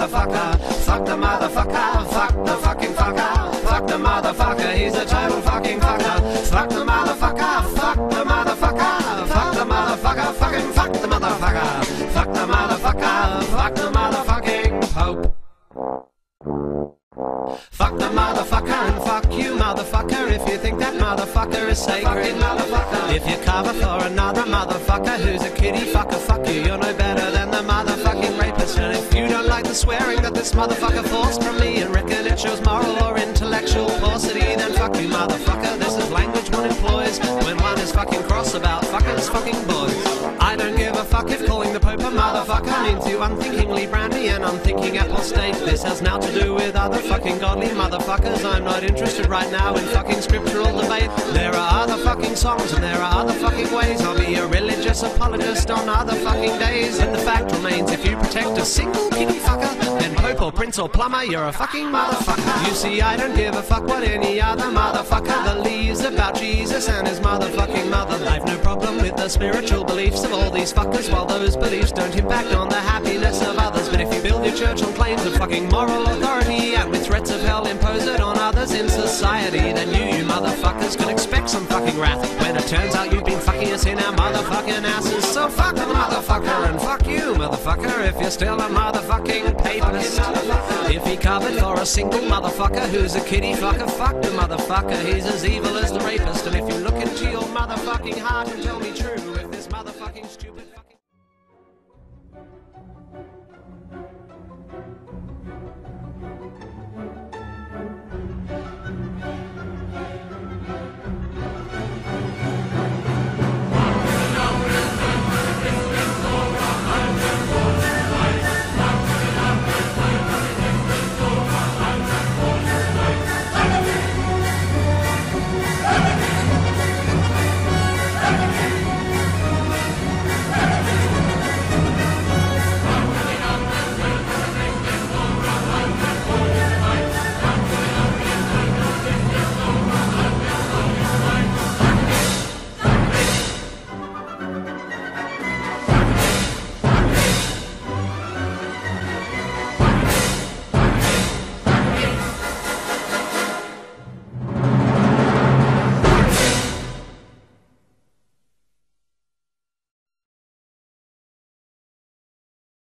motherfucker. Fuck the motherfucker. Fuck the fucking fucker. Fuck the motherfucker. He's a total fucking fucker. Fuck the motherfucker. Fuck the motherfucker. Fuck the motherfucker. Fucking fuck the motherfucker. Fuck the motherfucker. Fuck the motherfucking Pope. Fuck the motherfucker and fuck you, motherfucker. If you think that motherfucker is sacred, motherfucker. If you cover for another motherfucker who's a kitty fucker, fuck you. You're no better than the motherfucking rapist. And if you don't like the swearing that this motherfucker forced from me and reckon it shows moral or intellectual paucity, then fuck you, motherfucker. This is language one employs when one is fucking cross about fuckers fucking boys. I don't give a fuck if calling the Pope a motherfucker means you unthinkingly brand me an unthinking apostate. This has now to do with other fucking godly motherfuckers. I'm not interested right now in fucking scriptural debate. There are other fucking songs and there are other fucking ways. I'll be a religious apologist on other fucking days. And the fact remains, if you protect a single kitty fucker, then Pope or Prince or Plumber, you're a fucking motherfucker. You see, I don't give a fuck what any other motherfucker believes about Jesus and his motherfucking mother. I've no problem with the spiritual beliefs of all these fuckers, while those beliefs don't impact on the happiness of others. But if you build your church on claims of fucking moral authority and with threats of hell impose it on others in society, then you motherfuckers can expect some fucking wrath when it turns out you've been fucking us in our motherfucking asses. So fuck the motherfucker and fuck you, motherfucker, if you're still a motherfucking papist. If he covered for a single motherfucker who's a kitty fucker, fuck the motherfucker, he's as evil as the rapist. And if you look into your motherfucking heart and tell me true, if this motherfucking stupid